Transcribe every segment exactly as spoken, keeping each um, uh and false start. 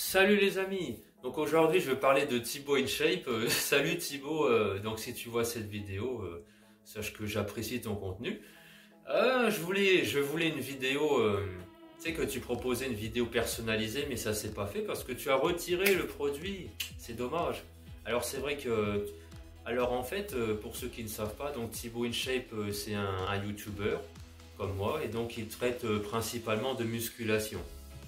Salut les amis, donc aujourd'hui je vais parler de Thibaut InShape. Euh, salut Thibaut, euh, donc si tu vois cette vidéo, euh, sache que j'apprécie ton contenu. Euh, je voulais, je voulais une vidéo, euh, tu sais que tu proposais une vidéo personnalisée, mais ça s'est pas fait parce que tu as retiré le produit, c'est dommage. Alors c'est vrai que, alors en fait, euh, pour ceux qui ne savent pas, donc Thibaut InShape euh, c'est un, un YouTuber comme moi et donc il traite euh, principalement de musculation.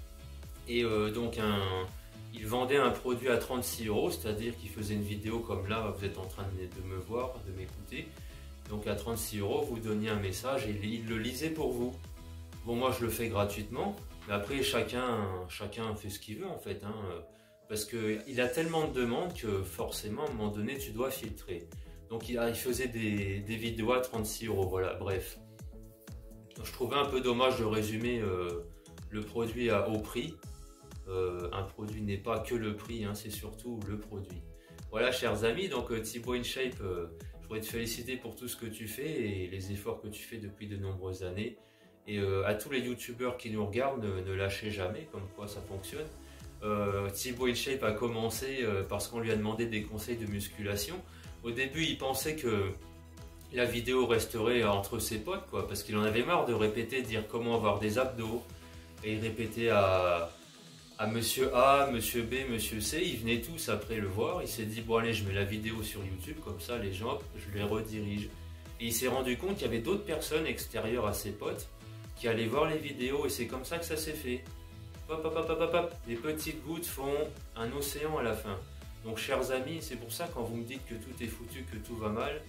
Et euh, donc un, il vendait un produit à trente-six euros, c'est-à-dire qu'il faisait une vidéo comme là, vous êtes en train de, de me voir, de m'écouter. Donc à trente-six euros, vous donniez un message et il, il le lisait pour vous. Bon, moi je le fais gratuitement, mais après chacun, chacun fait ce qu'il veut en fait. Hein, parce qu'il a tellement de demandes que forcément à un moment donné tu dois filtrer. Donc il, il faisait des, des vidéos à trente-six euros, voilà, bref. Donc, je trouvais un peu dommage de résumer euh, le produit à haut prix. Euh, un produit n'est pas que le prix, hein, c'est surtout le produit. Voilà chers amis, donc euh, Thibaut InShape, euh, je voudrais te féliciter pour tout ce que tu fais et les efforts que tu fais depuis de nombreuses années. Et euh, à tous les youtubeurs qui nous regardent, ne, ne lâchez jamais, comme quoi ça fonctionne. Euh, Thibaut InShape a commencé euh, parce qu'on lui a demandé des conseils de musculation. Au début il pensait que la vidéo resterait entre ses potes, quoi, parce qu'il en avait marre de répéter, dire comment avoir des abdos, et il répétait à... à monsieur A, monsieur B, monsieur C, ils venaient tous après le voir, il s'est dit bon allez je mets la vidéo sur YouTube, comme ça les gens, je les redirige. Et il s'est rendu compte qu'il y avait d'autres personnes extérieures à ses potes qui allaient voir les vidéos et c'est comme ça que ça s'est fait. Hop, hop, hop, hop, hop, hop. Les petites gouttes font un océan à la fin. Donc chers amis, c'est pour ça quand vous me dites que tout est foutu, que tout va mal,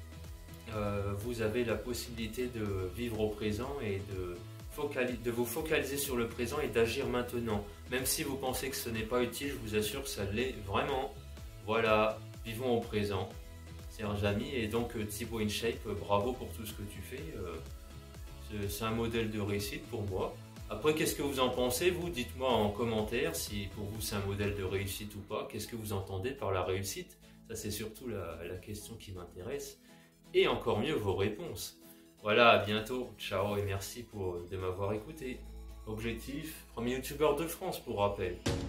euh, vous avez la possibilité de vivre au présent et de de vous focaliser sur le présent et d'agir maintenant. Même si vous pensez que ce n'est pas utile, je vous assure que ça l'est vraiment. Voilà, vivons au présent, chers amis. Et donc Thibaut InShape, bravo pour tout ce que tu fais. C'est un modèle de réussite pour moi. Après, qu'est-ce que vous en pensez, vous? Dites-moi en commentaire si pour vous c'est un modèle de réussite ou pas. Qu'est-ce que vous entendez par la réussite? Ça, c'est surtout la, la question qui m'intéresse. Et encore mieux, vos réponses. Voilà, à bientôt, ciao et merci pour, de m'avoir écouté. Objectif, premier youtubeur de France pour rappel.